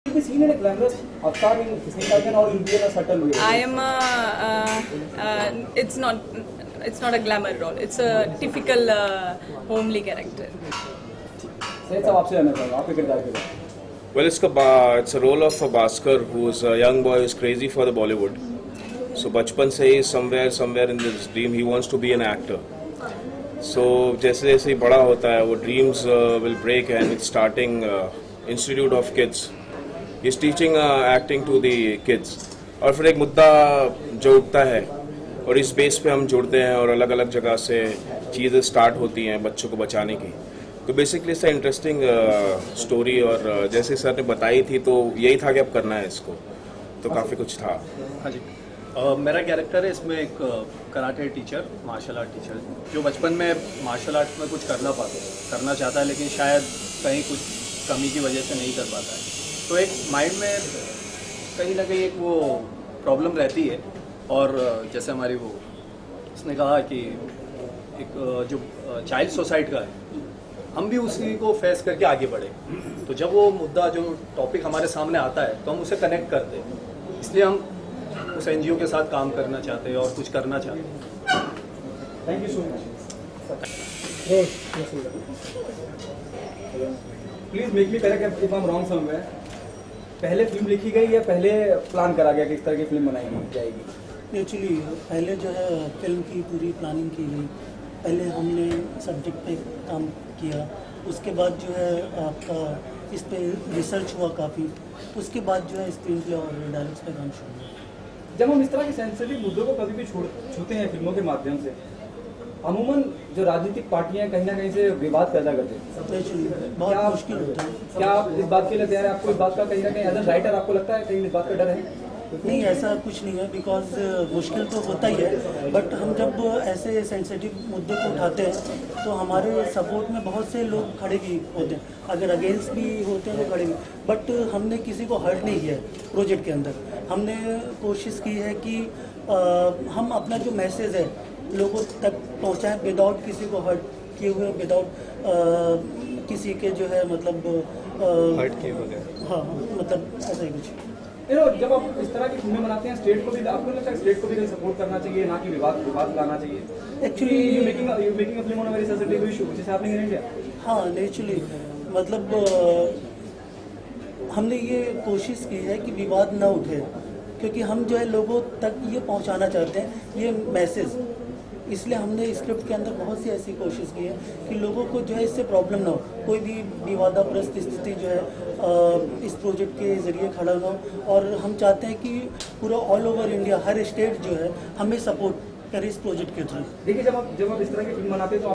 be seen in a glamorous avatar in Sneakerton or in a subtle way? I am it's not a glamour role. It's a typical homely character. सही सब आपसे जानना चाहूँगा आपके किरदार के बारे में. Well, it's a role of a Bhaskar, who's a young boy who's crazy for the Bollywood. So बचपन से ही somewhere in this dream he wants to be an actor. So जैसे जैसे बड़ा होता है वो dreams will break and it's starting Institute of Kids. He's teaching acting to the kids. और फिर एक मुद्दा जो उठता है और इस बेस पे हम जुड़ते हैं और अलग अलग जगह से चीज़ें स्टार्ट होती हैं बच्चों को बचाने की. तो बेसिकली इसका इंटरेस्टिंग स्टोरी और जैसे सर ने बताई थी तो यही था कि अब करना है इसको, तो काफ़ी कुछ था. हाँ जी, मेरा कैरेक्टर है इसमें एक karate teacher, martial art teacher, जो बचपन में मार्शल आर्ट में कुछ करना चाहता है लेकिन शायद कहीं कुछ कमी की वजह से नहीं कर पाता है. तो एक माइंड में कहीं ना कहीं एक वो प्रॉब्लम रहती है. और जैसे हमारी वो उसने कहा कि एक जो चाइल्ड सोसाइटी का है, हम भी उसी को फेस करके आगे बढ़े. तो जब वो मुद्दा जो टॉपिक हमारे सामने आता है तो हम उसे कनेक्ट करते हैं, इसलिए हम उस एनजीओ के साथ काम करना चाहते हैं और कुछ करना चाहते हैं. Thank you so much. Please make me correct if I am wrong somewhere. पहले फिल्म लिखी गई या पहले प्लान करा गया कि इस तरह की फिल्म बनाई जाएगी? एक्चुअली पहले जो है फिल्म की पूरी प्लानिंग की गई. पहले हमने सब्जेक्ट पे काम किया, उसके बाद जो है आपका इस पे रिसर्च हुआ काफ़ी, उसके बाद जो है स्क्रीन प्ले और डायलॉग्स पे काम शुरू हुआ. जब हम इस तरह के सेंसिटिव मुद्दों को कभी भी छूते हैं फिल्मों के माध्यम से, अमूमन जो राजनीतिक पार्टियां कहीं ना कहीं से विवाद पैदा करते हैं. बहुत मुश्किल होता है. क्या आप इस बात के लिए तैयार हैं? आपको इस बात का कहीं ना कहीं एज अ राइटर आपको लगता है कहीं इस बात का डर है? नहीं, ऐसा कुछ नहीं है, बिकॉज मुश्किल तो होता ही है, बट हम जब ऐसे सेंसिटिव मुद्दे को उठाते हैं तो हमारे सपोर्ट में बहुत से लोग खड़े भी होते हैं. अगर अगेंस्ट भी होते हैं तो खड़े भी, बट हमने किसी को हर्ट नहीं किया है. प्रोजेक्ट के अंदर हमने कोशिश की है कि हम अपना जो मैसेज है लोगों तक पहुंचाएं विदाउट किसी को हर्ट किए हुए, विदाउट किसी के जो है मतलब हर्ट किए हुए. हाँ, मतलब ऐसा ही कुछ. जब आप इस तरह की फिल्में बनाते हैं स्टेट को भी, आपको लगता है स्टेट को भी सपोर्ट करना चाहिए, ना कि विवाद लाना चाहिए? Actually you making a film on a very sensitive issue which is happening in India. हाँ, नेचुरली मतलब हमने ये कोशिश की है कि विवाद ना उठे, क्योंकि हम जो है लोगों तक ये पहुंचाना चाहते हैं ये मैसेज. इसलिए हमने स्क्रिप्ट के अंदर बहुत सी ऐसी कोशिश की है कि लोगों को जो है इससे प्रॉब्लम ना हो, कोई भी विवादाप्रस्त स्थिति जो है इस प्रोजेक्ट के ज़रिए खड़ा ना हो. और हम चाहते हैं कि पूरा ऑल ओवर इंडिया हर स्टेट जो है हमें सपोर्ट करे इस प्रोजेक्ट के थ्रू. देखिए, जब आप इस तरह की फिल्म बनाते हैं तो